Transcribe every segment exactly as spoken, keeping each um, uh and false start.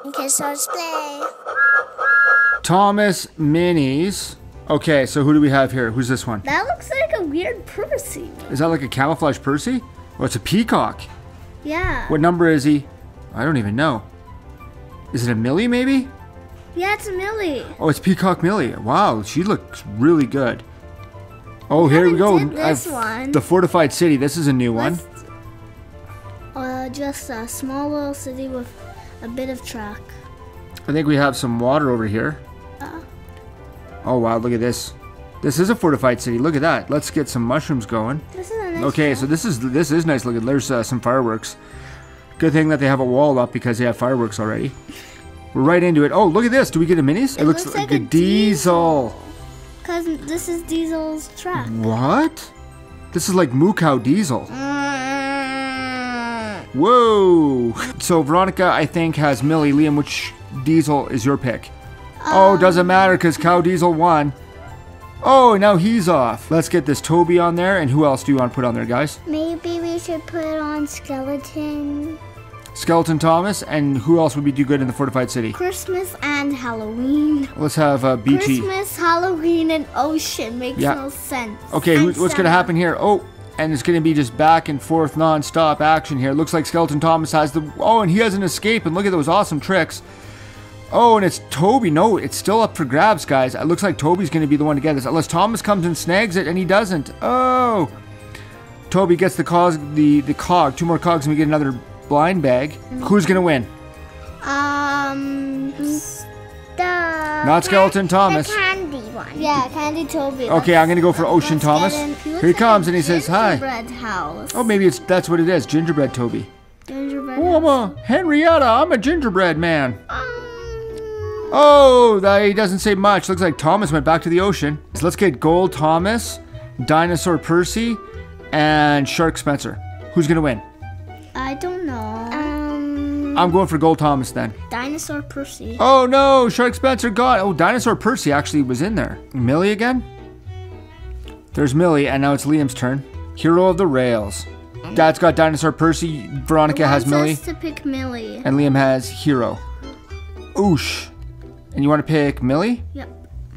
Okay, so let's play. Thomas Minis. Okay, so who do we have here? Who's this one? That looks like a weird Percy. Is that like a camouflage Percy? Oh, it's a peacock. Yeah. What number is he? I don't even know. Is it a Millie, maybe? Yeah, it's a Millie. Oh, it's Peacock Millie. Wow, she looks really good. Oh, here we go. did this I've- one. The Fortified City. This is a new one. Let's- Uh, just a small little city with a bit of track. I think we have some water over here. Uh, Oh, wow, look at this. This is a fortified city. Look at that. Let's get some mushrooms going. this is a nice Okay, track. so this is this is nice looking. There's uh, some fireworks. Good thing that they have a wall up because they have fireworks already. We're right into it. Oh, look at this. Do we get a minis? It, looks like a diesel. Cause this is Diesel's track. What? This is like Moo Cow Diesel. Mm. Whoa. So Veronica, I think, has Millie. Liam, which diesel is your pick? Oh, doesn't matter because Cow Diesel won. Oh, now he's off. Let's get this Toby on there. And who else do you want to put on there, guys? Maybe we should put on Skeleton. Skeleton Thomas. And who else would be do good in the fortified city? Christmas and Halloween. Let's have uh, B T. Christmas, Halloween, and Ocean makes Yeah. no sense. Okay, And who's, what's going to Santa. happen here? Oh, and it's going to be just back and forth non-stop action here. Looks like Skeleton Thomas has the... Oh, and he has an escape. And look at those awesome tricks. Oh, and it's Toby. No, it's still up for grabs, guys. It looks like Toby's going to be the one to get this. Unless Thomas comes and snags it, and he doesn't. Oh. Toby gets the cog, the, the cog. Two more cogs, and we get another blind bag. Who's going to win? Um, the Not Skeleton Thomas. The candy one. Yeah, Candy Toby. Okay, I'm going to go for Ocean Let's Thomas. get in. Here looks he like comes, a and he says, hi. Gingerbread house. Oh, maybe it's that's what it is. Gingerbread Toby. Gingerbread Oh, I'm house. a Henrietta. I'm a gingerbread man. Um, Oh, that, he doesn't say much. Looks like Thomas went back to the ocean. So let's get Gold Thomas, Dinosaur Percy, and Shark Spencer. Who's going to win? I don't know. Um, I'm going for Gold Thomas then. Dinosaur Percy. Oh no, Shark Spencer got... Oh, Dinosaur Percy actually was in there. Millie again? There's Millie, and now it's Liam's turn. Hero of the Rails. Dad's got Dinosaur Percy, Veronica has Wants Millie, us to pick Millie. and Liam has Hero. Oosh. And you want to pick Millie? Yep.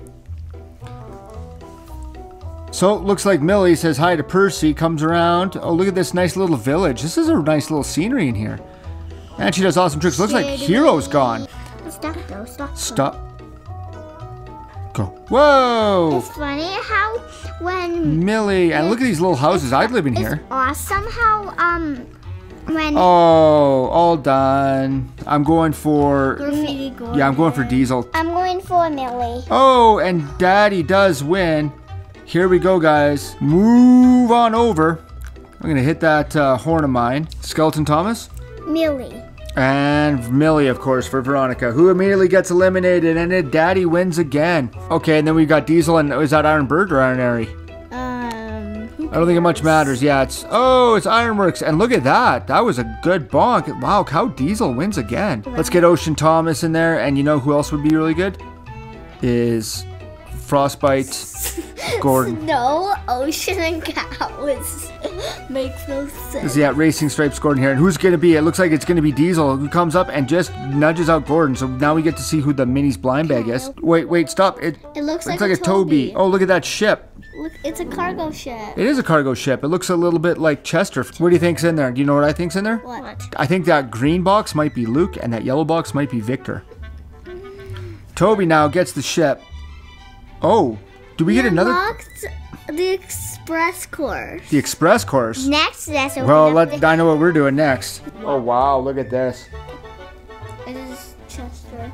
So it looks like Millie says hi to Percy, comes around. Oh, look at this nice little village. This is a nice little scenery in here. And she does awesome tricks. Looks like Hero's gone. Stop though, stop. Stop. Go. Whoa! It's funny how when Millie. And look at these little houses. I'd live in it's here. awesome how um when Oh, all done. I'm going for... graffiti goes. Yeah, I'm going for Diesel. I'm going for Millie. Oh, and Daddy does win. Here we go, guys. Move on over. I'm going to hit that uh, horn of mine. Skeleton Thomas. Millie. And Millie, of course, for Veronica, who immediately gets eliminated, and then Daddy wins again. Okay, and then we got Diesel, and is that Iron Bird or Iron Airy? Um. who I don't think it much cares? matters. Yeah, it's... Oh, it's Ironworks. And look at that. That was a good bonk. Wow, Cow Diesel wins again. Let's get Ocean Thomas in there, and you know who else would be really good? Is Frostbite Gordon. No, Ocean and Cows makes no sense. Is yeah, Racing Stripes Gordon here. And who's going to be? It looks like it's going to be Diesel, who comes up and just nudges out Gordon. So now we get to see who the Minis blind bag is. Wait, wait, stop. It It looks looks like, like a a Toby. Oh, look at that ship. Look, it's a cargo ship. It is a cargo ship. It looks a little bit like Chester. What do you think's in there? Do you know what I think's in there? What? I think that green box might be Luke, and that yellow box might be Victor. Toby now gets the ship. Oh, do we get another... Unlocked the express course. The express course? Next, that's what Well, we let have to- I know what we're doing next. Oh, wow, look at this. It is Chester.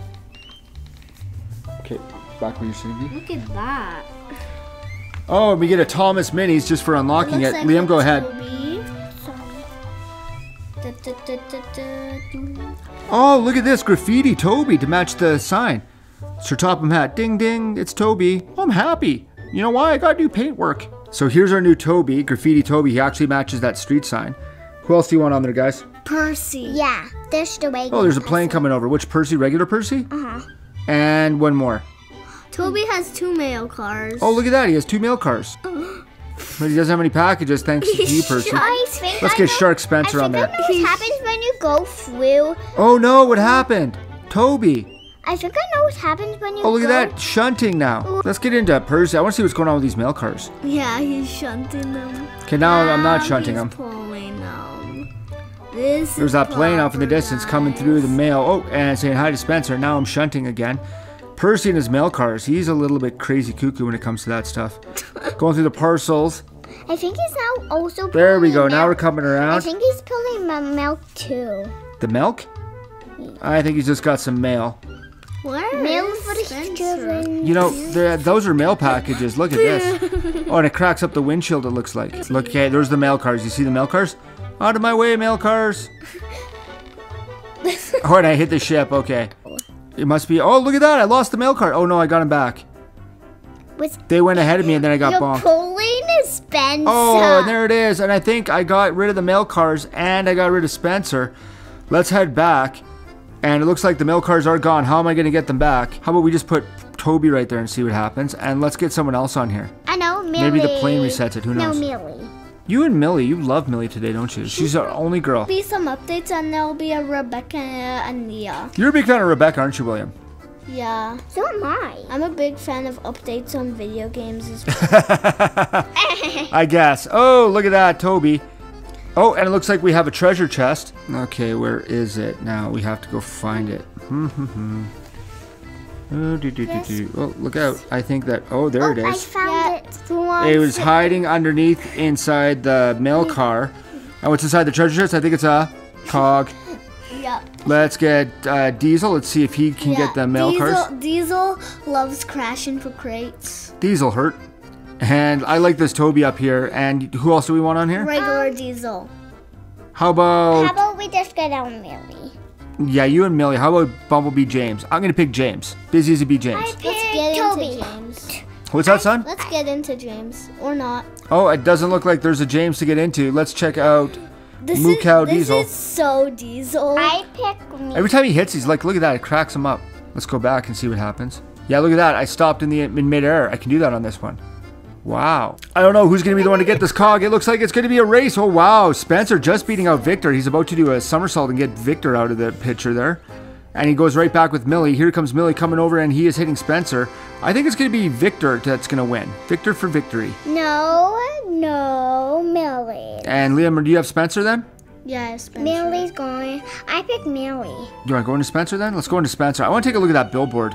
Okay, back where you should be. Look at that. Oh, and we get a Thomas Minis just for unlocking it. looks like Liam, a go ahead. Toby. Da, da, da, da, da, do. Oh, look at this. Graffiti Toby to match the sign. Sir Topham hat. Ding, ding. It's Toby. I'm happy. You know why? I got new paintwork. So here's our new Toby. Graffiti Toby. He actually matches that street sign. Who else do you want on there, guys? Percy. Yeah, there's the way. Oh, there's a plane coming over. Which Percy? Regular Percy? Uh huh. And one more. Toby has two mail cars. Oh, look at that. He has two mail cars. But he doesn't have any packages thanks to you, Percy. I think Let's I get know- Shark Spencer I on think there. I know what happens when you go through. Oh no, what happened? Toby. I think I know what happens when you Oh, look go. at that. Shunting now. Let's get into Percy. I want to see what's going on with these mail cars. Yeah, he's shunting them. Okay, now I'm not Um, shunting he's them. pulling them. This There's is that plane off in the proper, distance coming through the guys. mail. Oh, and saying hi to Spencer. Now I'm shunting again. Percy and his mail cars. He's a little bit crazy cuckoo when it comes to that stuff. Going through the parcels. I think he's now also. There we pulling go. Now we're milk. coming I around. think he's pulling my milk too. The milk? I think he's just got some mail. Where Milk is for the Spencer? children. You know, they're- those are mail packages. Look at this. Oh, and it cracks up the windshield, it looks like. Look, okay, there's the mail cars. You see the mail cars? Out of my way, mail cars. Oh, and I hit the ship. Okay. It must be. Oh, look at that. I lost the mail car. Oh, no, I got him back. What's They went ahead of me and then I got You're bonked. pulling a Spencer. Oh, and there it is. And I think I got rid of the mail cars and I got rid of Spencer. Let's head back. And it looks like the mail cars are gone. How am I going to get them back? How about we just put Toby right there and see what happens? And let's get someone else on here. I know, Millie. Maybe the plane resets it. Who knows? No, Millie. You and Millie, you love Millie today, don't you? She's our only girl. Be some updates and there'll be a Rebecca and Nia. You're a big fan of Rebecca, aren't you, William? Yeah. So am I. I'm a big fan of updates on video games as well. I guess. Oh, look at that, Toby. Oh, and it looks like we have a treasure chest. Okay, where is it? Now we have to go find it. Oh, do, do, do, do. Oh, look out. I think that... Oh, there it I is. found Yeah, it. who wants It was hiding underneath inside the mail car. And what's inside the treasure chest? I think it's a cog. Yeah. Let's get uh, Diesel. Let's see if he can Yeah, get the mail Diesel, cars. Diesel loves crashing for crates. Diesel hurt. And I like this Toby up here. And who else do we want on here? Regular Diesel. How about... How about we just go down Millie? Yeah, you and Millie. How about Bumblebee James? I'm going to pick James. Busy as a bee James. I Let's picked get Toby. into James. What's that, son? Let's get into James. Or not. Oh, it doesn't look like there's a James to get into. Let's check out... This Moo is, Cow this Diesel. is so Diesel. I pick me. Every time he hits, he's like, look at that. It cracks him up. Let's go back and see what happens. Yeah, look at that. I stopped in the in midair. I can do that on this one. Wow. I don't know who's going to be the one to get this cog. It looks like it's going to be a race. Oh, wow. Spencer just beating out Victor. He's about to do a somersault and get Victor out of the picture there. And he goes right back with Millie. Here comes Millie coming over, and he is hitting Spencer. I think it's going to be Victor that's going to win. Victor for victory. No, no, Millie. And Liam, do you have Spencer then? Yeah, Spencer. Millie's going. I pick Millie. You want to go into Spencer then? Let's go into Spencer. I want to take a look at that billboard.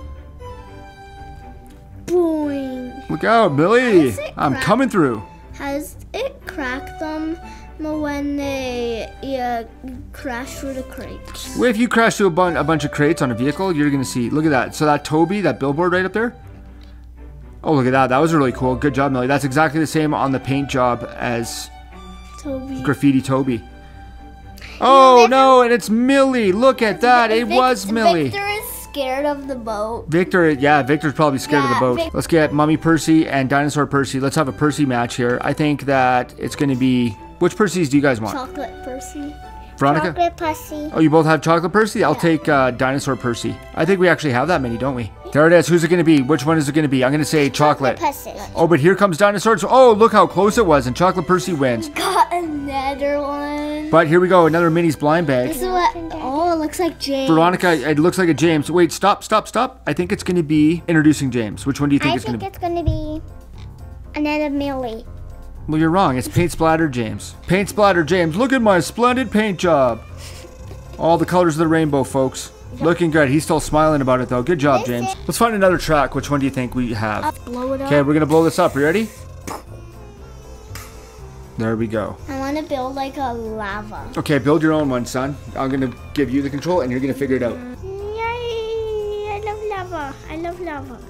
Boing. Look out, Millie. Has it I'm cracked? coming through. Has it cracked them when they yeah, crash through the crates? Well, if you crash through a, bun- a bunch of crates on a vehicle, you're going to see. Look at that. So that Toby, that billboard right up there. Oh, look at that. That was really cool. Good job, Millie. That's exactly the same on the paint job as Toby. Graffiti Toby. Oh, no, and it's Millie. Look at that. It Vic- was Millie. Victor is scared of the boat. Victor, yeah, Victor's probably scared of the Yeah, boat. Vic- Let's get Mummy Percy and Dinosaur Percy. Let's have a Percy match here. I think that it's going to be... Which Percys do you guys want? Chocolate Percy. Veronica? Chocolate pussy. Oh, you both have Chocolate Percy? I'll take uh, Dinosaur Percy. I think we actually have that many, don't we? There it is. Who's it going to be? Which one is it going to be? I'm going to say Chocolate. Pussy. Oh, but here comes Dinosaur. Oh, look how close it was, and Chocolate Percy wins. Got another one. But here we go, another Minnie's blind bag. This is what. Oh, it looks like James. Veronica, it looks like a James. Wait, stop, stop, stop. I think it's going to be introducing James. Which one do you think I it's going think to be? it's gonna be another Millie. Well, you're wrong. It's Paint Splatter James. Paint Splatter James. Look at my splendid paint job. All the colors of the rainbow, folks. Looking good. He's still smiling about it, though. Good job, James. Let's find another track. Which one do you think we have? Blow it up. Okay, we're going to blow this up. You ready? There we go. I want to build like a lava. Okay, build your own one, son. I'm going to give you the control, and you're going to figure it out. Yay! I love lava. I love lava.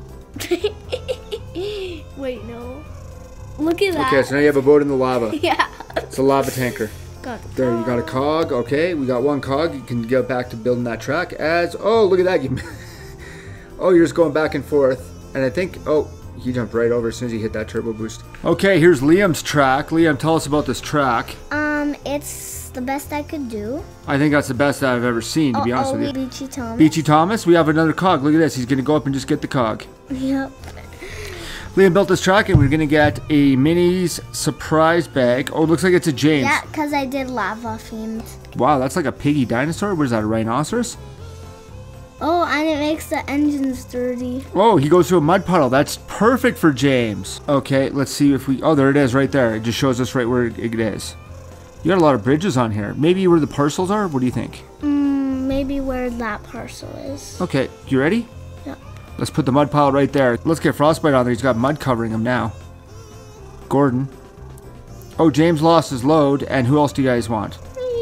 Wait, no. Look at that. Okay, so now you have a boat in the lava. Yeah. It's a lava tanker. Got There, you got a cog. Okay, we got one cog. You can go back to building that track as... Oh, look at that. You, oh, you're just going back and forth. And I think... Oh, he jumped right over as soon as he hit that turbo boost. Okay, here's Liam's track. Liam, tell us about this track. Um, it's the best I could do. I think that's the best I've ever seen, to be honest oh, with you. Beachy Thomas. Beachy Thomas, we have another cog. Look at this. He's going to go up and just get the cog. Yep. Liam built this track and we're gonna get a Minis surprise bag. Oh, it looks like it's a James. Yeah, because I did lava themed. Wow, that's like a piggy dinosaur. What is that, a rhinoceros? Oh, and it makes the engines dirty. Oh, he goes through a mud puddle. That's perfect for James. Okay, let's see if we... Oh, there it is right there. It just shows us right where it is. You got a lot of bridges on here. Maybe where the parcels are? What do you think? Mm, maybe where that parcel is. Okay, you ready? Yep. Let's put the mud pile right there. Let's get Frostbite on there. He's got mud covering him now. Gordon. Oh, James lost his load. And who else do you guys want?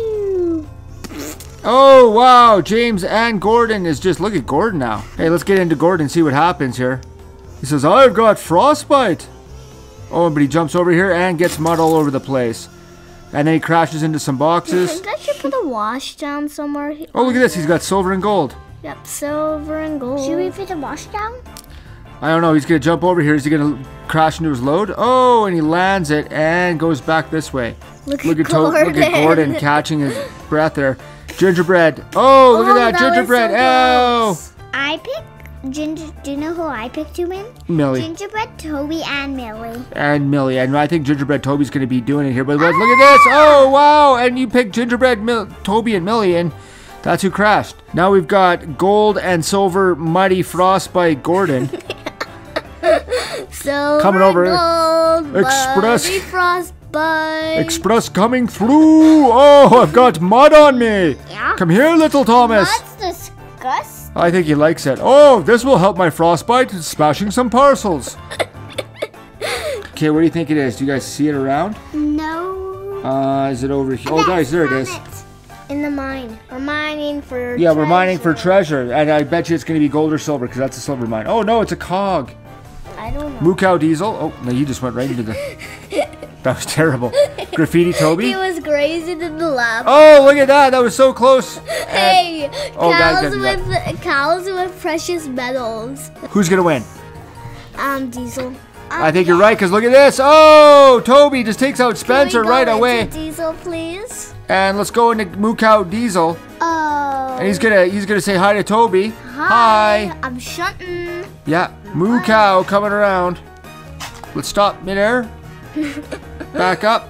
Oh, wow. James and Gordon is just... Look at Gordon now. Hey, let's get into Gordon and see what happens here. He says, I've got Frostbite. Oh, but he jumps over here and gets mud all over the place. And then he crashes into some boxes. I think I should put a wash down somewhere. Oh, look at this. He's got silver and gold. Yep, silver and gold. Should we put the wash down? I don't know. He's going to jump over here. Is he going to crash into his load? Oh, and he lands it and goes back this way. Look, Look at at, to- Gordon. look at Gordon catching his breath there. Gingerbread. Oh, look Oh, at that. that was Gingerbread. so Oh. close. I picked Ginger. Do you know who I picked to win? Millie. Gingerbread, Toby, and Millie. And Millie. And I think Gingerbread Toby's going to be doing it here. But look at this. Oh, wow. And you picked Gingerbread, Mil- Toby, and Millie. And that's who crashed. Now we've got gold and silver muddy Frostbite Gordon. Silver Coming over. Gold, Express. Muddy Frostbite. Express coming through. Oh, I've got mud on me. Yeah. Come here, little Thomas. That's disgusting. I think he likes it. Oh, this will help my Frostbite smashing some parcels. Okay, what do you think it is? Do you guys see it around? No. Uh, is it over here? Oh, guys, there it is. In the mine. We're mining for Yeah, we're mining for treasure. treasure. And I bet you it's going to be gold or silver because that's a silver mine. Oh, no, it's a cog. I don't know. Moo Cow Diesel. Oh, no, you just went right into the... That was terrible. Graffiti He Toby. was grazing in the lab. Oh, look at that. That was so close. Hey, Oh, guys, cows guys, with cows with precious metals. Who's going to win? Um, Diesel. I think you're right because look at this. Oh, Toby just takes out Can we Spencer go right into away. Diesel, please. And let's go into Moo Cow Diesel. Oh. And he's gonna he's gonna say hi to Toby. Hi. I'm shunting. Yeah, Moo Cow coming around. Let's stop midair. Back up.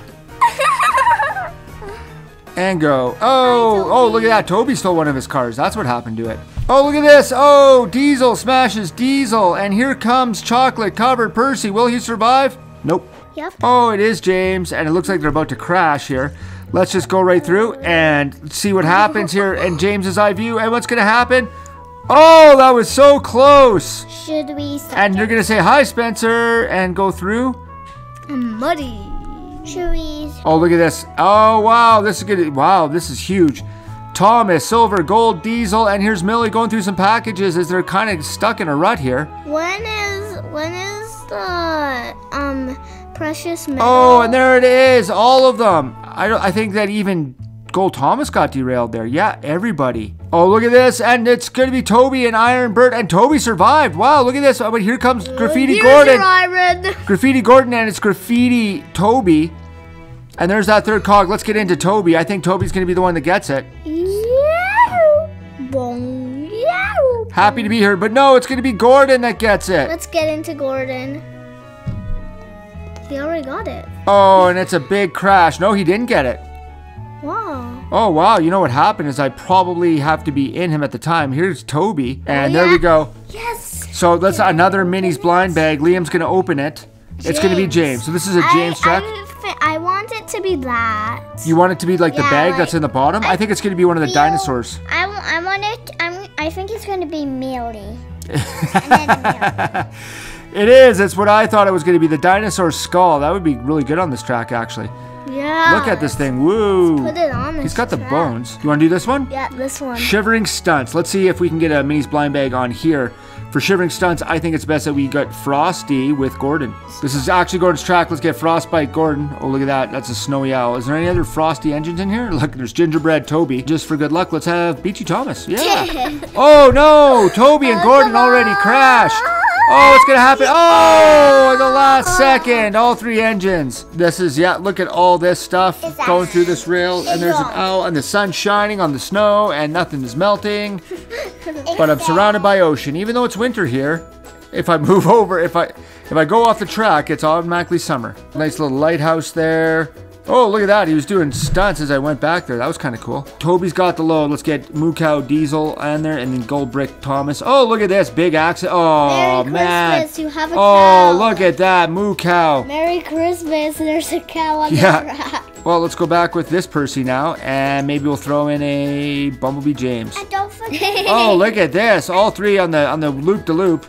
And go. Oh, oh, look at that. Toby stole one of his cars. That's what happened to it. Oh, look at this. Oh, Diesel smashes Diesel. And here comes chocolate covered Percy. Will he survive? Nope. Yep. Oh, it is James. And it looks like they're about to crash here. Let's just go right through and see what happens here in James's eye view. And what's going to happen? Oh, that was so close. Should we? Start And you're going to say hi, Spencer, and go through. Muddy. Should we? Oh, look at this. Oh, wow. This is good. Wow, this is huge. Thomas, silver, gold, diesel, and here's Millie going through some packages as they're kind of stuck in a rut here. When is when is the um precious metal? Oh, and there it is. All of them. I don't. I think that even Gold Thomas got derailed there. Yeah, everybody. Oh, look at this. And it's going to be Toby and Iron Bert. And Toby survived. Wow, look at this. Oh, but here comes Graffiti Here's Gordon. your iron. Graffiti Gordon and it's Graffiti Toby. And there's that third cog. Let's get into Toby. I think Toby's going to be the one that gets it. Yeah. Bong. Yeah. Happy to be here. But no, it's going to be Gordon that gets it. Let's get into Gordon. He already got it. Oh, and it's a big crash. No, he didn't get it. Wow. Oh, wow. You know what happened is I probably have to be in him at the time. Here's Toby. And there we go. Yes. So that's another Mini's blind bag. Liam's going to open it. It's going to be James. So this is a James I, track. I, fi- I want it to be that. You want it to be like the Yeah, bag like- that's in the bottom? I think it's going to be one of the Feel- dinosaurs. I, w- I want it. I'm, I think it's going to be Millie. And then Millie. It is. It's what I thought it was going to be. The dinosaur skull. That would be really good on this track, actually. Yeah. Look at this thing. Woo. Put it on this He's got the track. bones. You want to do this one? Yeah, this one. Shivering Stunts. Let's see if we can get a Mini's blind bag on here. For Shivering Stunts, I think it's best that we got Frosty with Gordon. This is actually Gordon's track. Let's get Frostbite Gordon. Oh, look at that. That's a snowy owl. Is there any other Frosty engines in here? Look, there's Gingerbread Toby. Just for good luck, let's have Beachy Thomas. Yeah. Oh, no. Toby and Gordon already crashed. Oh, it's going to happen. Oh, the last second. All three engines. This is, yeah, look at all this stuff It's going through this rail. And there's an wrong. owl and the sun's shining on the snow and nothing is melting. But I'm surrounded by ocean. Even though it's winter here, if I move over, if I If I go off the track, it's automatically summer. Nice little lighthouse there. Oh, look at that. He was doing stunts as I went back there. That was kind of cool. Toby's got the load. Let's get Moo Cow Diesel on there and then Gold Brick Thomas. Oh, look at this. Big accident. Oh, Merry man. Christmas, you have a Oh, cow. look at that. Moo Cow. Merry Christmas, there's a cow on Yeah. the track. Well, let's go back with this Percy now, and maybe we'll throw in a Bumblebee James. And don't forget. Oh, look at this! All three on the on the loop de loop.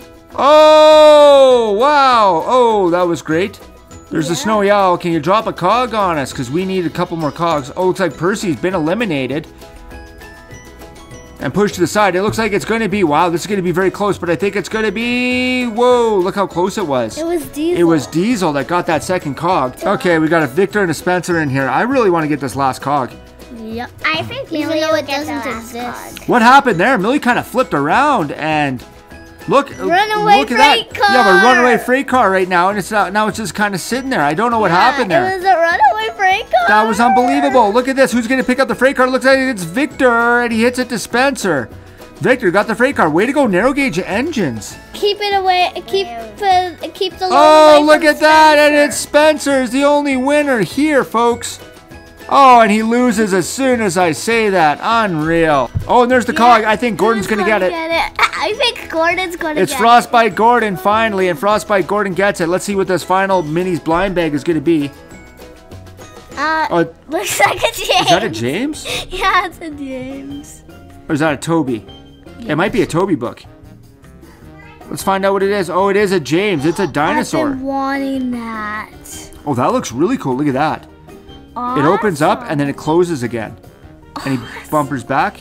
Oh, wow! Oh, that was great. There's the Snowy Owl. Can you drop a cog on us? Because we need a couple more cogs. Oh, looks like Percy's been eliminated and pushed to the side. It looks like it's going to be, wow, this is going to be very close, but I think it's going to be, whoa, look how close it was. It was Diesel. It was Diesel that got that second cog. Okay, we got a Victor and a Spencer in here. I really want to get this last cog. Yep. I think Even Millie though will it get the doesn't last exist. card. What happened there? Millie kind of flipped around and look, Runaway look at that. freight car. You have a runaway freight car right now, and it's not, now it's just kind of sitting there. I don't know what happened there. It was a runaway freight car. That was unbelievable. Look at this. Who's going to pick up the freight car? Looks like it's Victor, and he hits it to Spencer. Victor got the freight car. Way to go, narrow gauge engines. Keep it away. Keep uh, keep the load Oh, away look from at that. And Spencer. it's Spencer's the only winner here, folks. Oh, and he loses as soon as I say that. Unreal. Oh, and there's the cog. I think Gordon's going to get it. I think Gordon's gonna It's get Frostbite Gordon finally, and Frostbite Gordon gets it. Let's see what this final Minis blind bag is going to be. it. Uh, Oh, looks like a James. is that a James? Yeah, it's a James. Or is that a Toby? It might be a Toby book. Let's find out what it is. Oh, it is a James. It's a I've dinosaur. been wanting that. Oh, that looks really cool. Look at that. It opens up and then it closes again. And he bumpers back.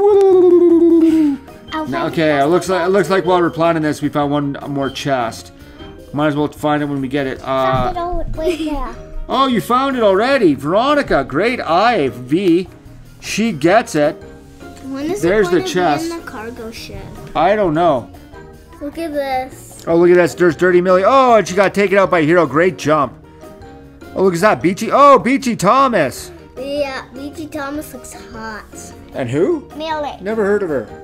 Okay, it looks like it looks like while we're planning this, we found one more chest. Might as well find it when we get it. Uh, Oh, wait there. oh, you found it already, Veronica. Great eye, V. She gets it. When is There's it the going to chest. be in the cargo ship? I don't know. Look at this. Oh, look at that. There's Dirty Millie. Oh, and she got taken out by Hero. Great jump. Oh, look at that. Beachy. Oh, Beachy Thomas. Yeah, B G Thomas looks hot. And who? Millie. Never heard of her.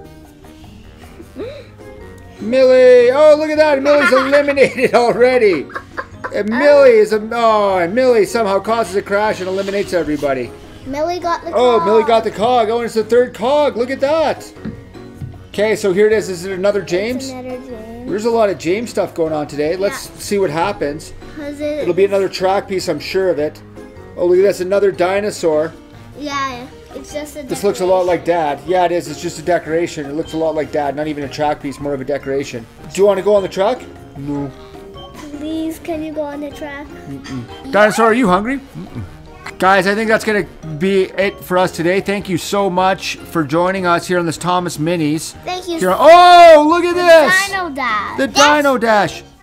Millie. Oh, look at that. Millie's eliminated already. And Millie is a. Oh, and Millie somehow causes a crash and eliminates everybody. Millie got the Oh, cog. Millie got the cog. Oh, and it's the third cog. Look at that. Okay, so here it is. Is it another James? Another James. There's a lot of James stuff going on today. Let's see what happens. Cause it, It'll be another track piece, I'm sure of it. Oh, look at this, another dinosaur. yeah, it's just a This looks a lot like Dad. Yeah, it is. It's just a decoration. It looks a lot like Dad. Not even a track piece, more of a decoration. Do you want to go on the truck? No. Please, can you go on the track? Dinosaur, are you hungry? Mm-mm. Guys, I think that's going to be it for us today. Thank you so much for joining us here on this Thomas Minis. Thank you. Here, oh, look at this! Dino Dad. The Dino Dash.